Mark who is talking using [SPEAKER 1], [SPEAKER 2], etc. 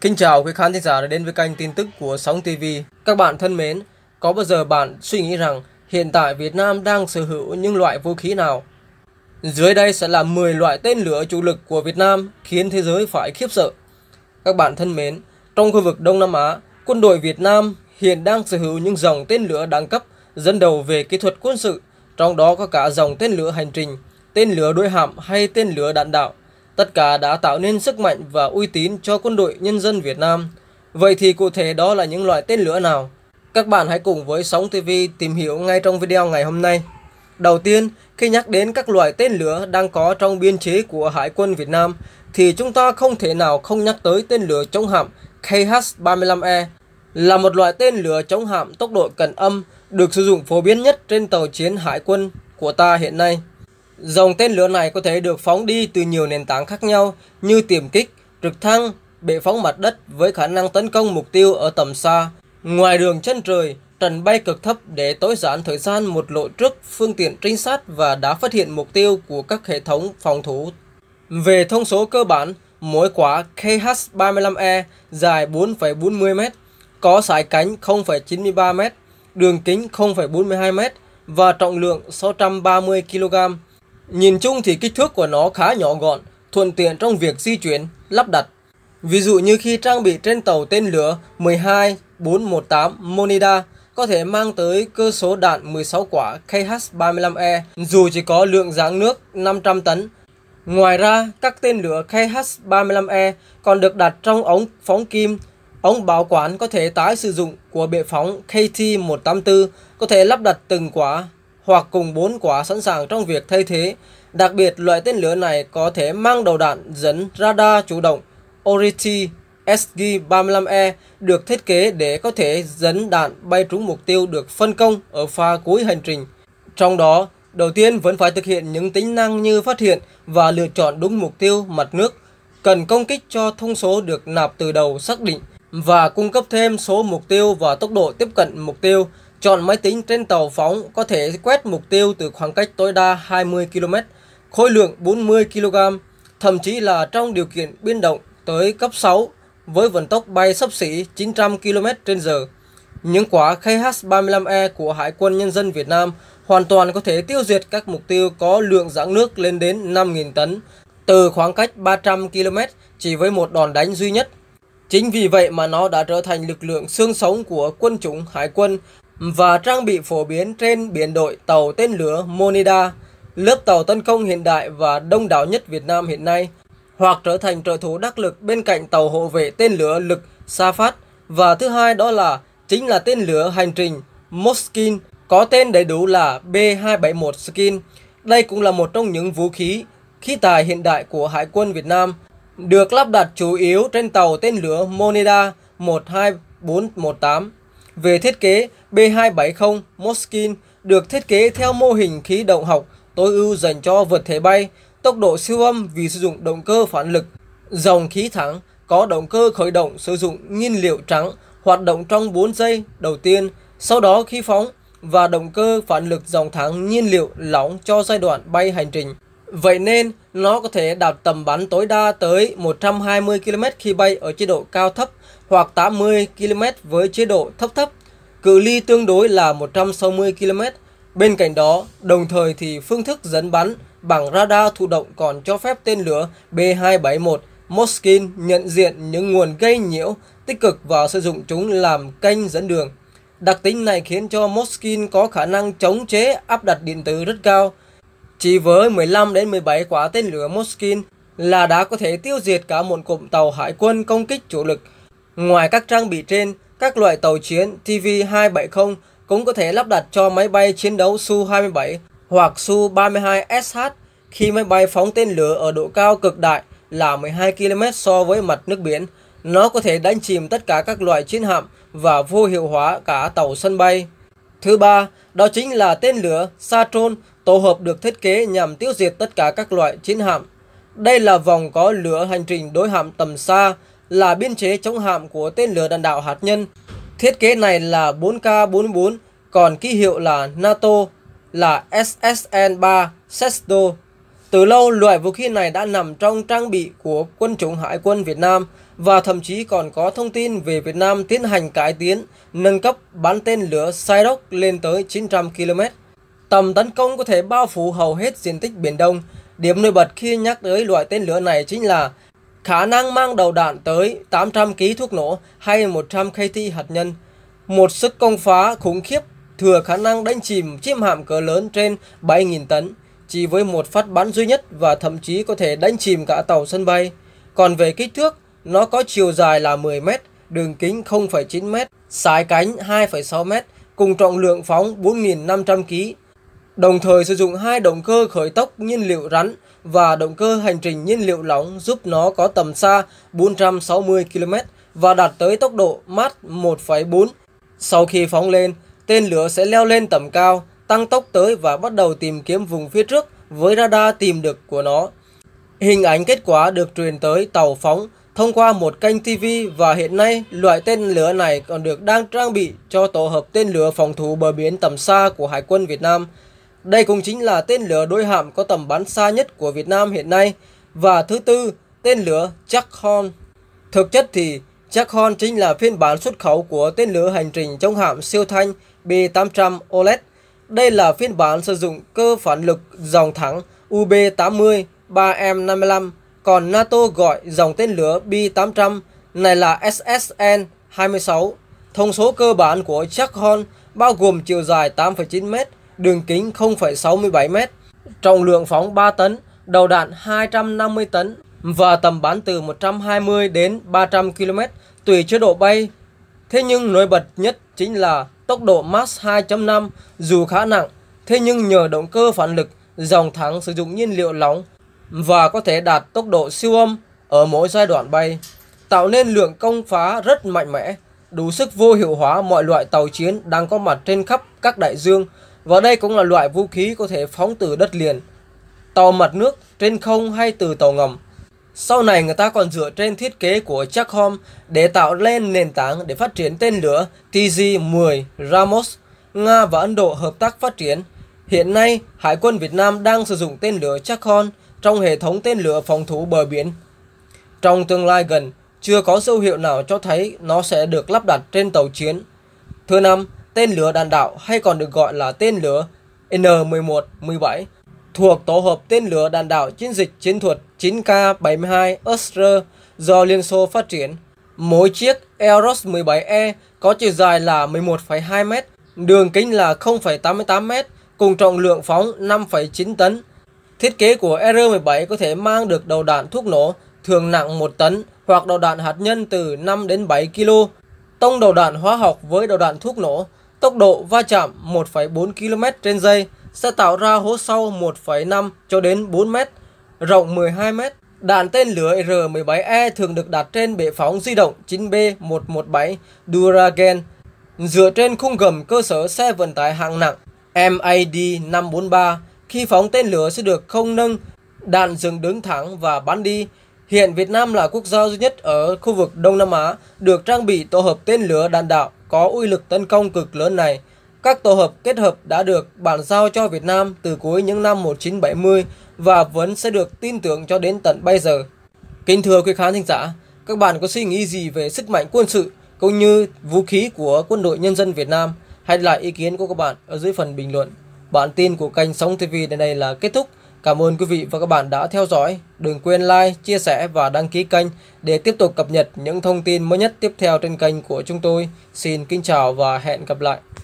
[SPEAKER 1] Kính chào quý khán thính giả đã đến với kênh tin tức của Sóng TV. Các bạn thân mến, có bao giờ bạn suy nghĩ rằng hiện tại Việt Nam đang sở hữu những loại vũ khí nào? Dưới đây sẽ là 10 loại tên lửa chủ lực của Việt Nam khiến thế giới phải khiếp sợ. Các bạn thân mến, trong khu vực Đông Nam Á, quân đội Việt Nam hiện đang sở hữu những dòng tên lửa đẳng cấp dẫn đầu về kỹ thuật quân sự, trong đó có cả dòng tên lửa hành trình, tên lửa đối hạm hay tên lửa đạn đạo. Tất cả đã tạo nên sức mạnh và uy tín cho quân đội nhân dân Việt Nam. Vậy thì cụ thể đó là những loại tên lửa nào? Các bạn hãy cùng với Sóng TV tìm hiểu ngay trong video ngày hôm nay. Đầu tiên, khi nhắc đến các loại tên lửa đang có trong biên chế của Hải quân Việt Nam, thì chúng ta không thể nào không nhắc tới tên lửa chống hạm KH-35E, là một loại tên lửa chống hạm tốc độ cận âm được sử dụng phổ biến nhất trên tàu chiến Hải quân của ta hiện nay. Dòng tên lửa này có thể được phóng đi từ nhiều nền tảng khác nhau như tiềm kích, trực thăng, bệ phóng mặt đất với khả năng tấn công mục tiêu ở tầm xa, ngoài đường chân trời, trần bay cực thấp để tối giản thời gian một lộ trước phương tiện trinh sát và đã phát hiện mục tiêu của các hệ thống phòng thủ. Về thông số cơ bản, mỗi quả KH-35E dài 4,40m, có sải cánh 0,93m, đường kính 0,42m và trọng lượng 630 kg. Nhìn chung thì kích thước của nó khá nhỏ gọn, thuận tiện trong việc di chuyển, lắp đặt. Ví dụ như khi trang bị trên tàu tên lửa 12418 Monida có thể mang tới cơ số đạn 16 quả KH-35E dù chỉ có lượng ráng nước 500 tấn. Ngoài ra, các tên lửa KH-35E còn được đặt trong ống phóng kim. Ống bảo quản có thể tái sử dụng của bệ phóng KT-184 có thể lắp đặt từng quả hoặc cùng 4 quả sẵn sàng trong việc thay thế. Đặc biệt, loại tên lửa này có thể mang đầu đạn dẫn radar chủ động Oriti SG-35E được thiết kế để có thể dẫn đạn bay trúng mục tiêu được phân công ở pha cuối hành trình. Trong đó, đầu tiên vẫn phải thực hiện những tính năng như phát hiện và lựa chọn đúng mục tiêu mặt nước, cần công kích cho thông số được nạp từ đầu xác định và cung cấp thêm số mục tiêu và tốc độ tiếp cận mục tiêu. Chọn máy tính trên tàu phóng có thể quét mục tiêu từ khoảng cách tối đa 20 km, khối lượng 40 kg, thậm chí là trong điều kiện biên động tới cấp 6 với vận tốc bay xấp xỉ 900 km/h. Những quả KH-35E của Hải quân Nhân dân Việt Nam hoàn toàn có thể tiêu diệt các mục tiêu có lượng ráng nước lên đến 5.000 tấn từ khoảng cách 300 km chỉ với một đòn đánh duy nhất. Chính vì vậy mà nó đã trở thành lực lượng xương sống của quân chủng Hải quân và trang bị phổ biến trên biển đội tàu tên lửa Monida, lớp tàu tấn công hiện đại và đông đảo nhất Việt Nam hiện nay, hoặc trở thành trợ thủ đắc lực bên cạnh tàu hộ vệ tên lửa lực Safad. Và thứ hai đó là chính là tên lửa hành trình Moskvin, có tên đầy đủ là B-271 Skin. Đây cũng là một trong những vũ khí tài hiện đại của Hải quân Việt Nam, được lắp đặt chủ yếu trên tàu tên lửa Monida 12418. Về thiết kế, B-270 Moskvin được thiết kế theo mô hình khí động học tối ưu dành cho vật thể bay, tốc độ siêu âm vì sử dụng động cơ phản lực, dòng khí thẳng, có động cơ khởi động sử dụng nhiên liệu trắng, hoạt động trong 4 giây đầu tiên, sau đó khi phóng, và động cơ phản lực dòng thẳng nhiên liệu lỏng cho giai đoạn bay hành trình. Vậy nên, nó có thể đạt tầm bắn tối đa tới 120 km khi bay ở chế độ cao thấp hoặc 80 km với chế độ thấp thấp. Cự ly tương đối là 160 km. Bên cạnh đó, đồng thời thì phương thức dẫn bắn bằng radar thụ động còn cho phép tên lửa B-271 Moskvin nhận diện những nguồn gây nhiễu tích cực và sử dụng chúng làm kênh dẫn đường. Đặc tính này khiến cho Moskvin có khả năng chống chế áp đặt điện tử rất cao. Chỉ với 15 đến 17 quả tên lửa Moskvin là đã có thể tiêu diệt cả một cụm tàu hải quân công kích chủ lực. Ngoài các trang bị trên, các loại tàu chiến TV-270 cũng có thể lắp đặt cho máy bay chiến đấu Su-27 hoặc Su-32SH khi máy bay phóng tên lửa ở độ cao cực đại là 12 km so với mặt nước biển. Nó có thể đánh chìm tất cả các loại chiến hạm và vô hiệu hóa cả tàu sân bay. Thứ ba, đó chính là tên lửa Satron tổ hợp được thiết kế nhằm tiêu diệt tất cả các loại chiến hạm. Đây là vòng có lửa hành trình đối hạm tầm xa, là biên chế chống hạm của tên lửa đạn đạo hạt nhân. Thiết kế này là 4K44, còn ký hiệu là NATO là SSN-3 Sesto. Từ lâu, loại vũ khí này đã nằm trong trang bị của quân chủng Hải quân Việt Nam và thậm chí còn có thông tin về Việt Nam tiến hành cải tiến, nâng cấp bắn tên lửa Skyrock lên tới 900 km. Tầm tấn công có thể bao phủ hầu hết diện tích Biển Đông. Điểm nổi bật khi nhắc tới loại tên lửa này chính là khả năng mang đầu đạn tới 800 kg thuốc nổ hay 100 KT hạt nhân. Một sức công phá khủng khiếp, thừa khả năng đánh chìm chiếc hạm cỡ lớn trên 7.000 tấn chỉ với một phát bắn duy nhất, và thậm chí có thể đánh chìm cả tàu sân bay. Còn về kích thước, nó có chiều dài là 10 m, đường kính 0,9 m, sải cánh 2,6 m, cùng trọng lượng phóng 4.500 kg. Đồng thời sử dụng hai động cơ khởi tốc nhiên liệu rắn và động cơ hành trình nhiên liệu lỏng, giúp nó có tầm xa 460 km và đạt tới tốc độ Mach 1,4. Sau khi phóng lên, tên lửa sẽ leo lên tầm cao, tăng tốc tới và bắt đầu tìm kiếm vùng phía trước với radar tìm được của nó. Hình ảnh kết quả được truyền tới tàu phóng thông qua một kênh TV, và hiện nay loại tên lửa này còn đang trang bị cho tổ hợp tên lửa phòng thủ bờ biển tầm xa của Hải quân Việt Nam. Đây cũng chính là tên lửa đối hạm có tầm bắn xa nhất của Việt Nam hiện nay. Và thứ tư, tên lửa Jack Horn. Thực chất thì Jack Horn chính là phiên bản xuất khẩu của tên lửa hành trình chống hạm siêu thanh B-800 OLED. Đây là phiên bản sử dụng cơ phản lực dòng thẳng UB-80 3M55, còn NATO gọi dòng tên lửa B-800 này là SSN-26. Thông số cơ bản của Jack Horn bao gồm chiều dài 8,9 m, đường kính 0,67 m, trọng lượng phóng 3 tấn, đầu đạn 250 tấn và tầm bắn từ 120 đến 300 km tùy chế độ bay. Thế nhưng nổi bật nhất chính là tốc độ Mach 2.5. Dù khá nặng, thế nhưng nhờ động cơ phản lực dòng thẳng sử dụng nhiên liệu lỏng và có thể đạt tốc độ siêu âm ở mỗi giai đoạn bay, tạo nên lượng công phá rất mạnh mẽ, đủ sức vô hiệu hóa mọi loại tàu chiến đang có mặt trên khắp các đại dương. Và đây cũng là loại vũ khí có thể phóng từ đất liền, tàu mặt nước, trên không hay từ tàu ngầm. Sau này người ta còn dựa trên thiết kế của Jack Horn để tạo lên nền tảng để phát triển tên lửa TG-10 Ramos. Nga và Ấn Độ hợp tác phát triển. Hiện nay, Hải quân Việt Nam đang sử dụng tên lửa Jack Horn trong hệ thống tên lửa phòng thủ bờ biển. Trong tương lai gần, chưa có dấu hiệu nào cho thấy nó sẽ được lắp đặt trên tàu chiến. Thứ năm, tên lửa đạn đạo hay còn được gọi là tên lửa N-11-17 thuộc tổ hợp tên lửa đạn đạo chiến dịch chiến thuật 9K-72 Ostre do Liên Xô phát triển. Mỗi chiếc Eros 17E có chiều dài là 11,2 m, đường kính là 0,88 m, cùng trọng lượng phóng 5,9 tấn. Thiết kế của R-17 có thể mang được đầu đạn thuốc nổ thường nặng 1 tấn hoặc đầu đạn hạt nhân từ 5 đến 7 kg, tông đầu đạn hóa học với đầu đạn thuốc nổ, tốc độ va chạm 1,4 km/giây, sẽ tạo ra hố sâu 1,5 cho đến 4 m, rộng 12 m. Đạn tên lửa R-17E thường được đặt trên bệ phóng di động 9B-117 Duragen, dựa trên khung gầm cơ sở xe vận tải hạng nặng MAD-543. Khi phóng tên lửa sẽ được không nâng, đạn dừng đứng thẳng và bắn đi. Hiện Việt Nam là quốc gia duy nhất ở khu vực Đông Nam Á được trang bị tổ hợp tên lửa đạn đạo có uy lực tấn công cực lớn này. Các tổ hợp kết hợp đã được bàn giao cho Việt Nam từ cuối những năm 1970 và vẫn sẽ được tin tưởng cho đến tận bây giờ. Kính thưa quý khán thính giả, các bạn có suy nghĩ gì về sức mạnh quân sự cũng như vũ khí của Quân đội Nhân dân Việt Nam? Hãy để lại ý kiến của các bạn ở dưới phần bình luận. Bản tin của kênh Sống TV đến đây là kết thúc. Cảm ơn quý vị và các bạn đã theo dõi. Đừng quên like, chia sẻ và đăng ký kênh để tiếp tục cập nhật những thông tin mới nhất tiếp theo trên kênh của chúng tôi. Xin kính chào và hẹn gặp lại.